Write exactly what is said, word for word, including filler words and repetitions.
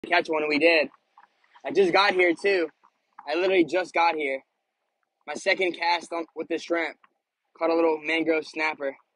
catch one, and we did. I just got here too. I literally just got here. My second cast on with the shrimp. Caught a little mangrove snapper.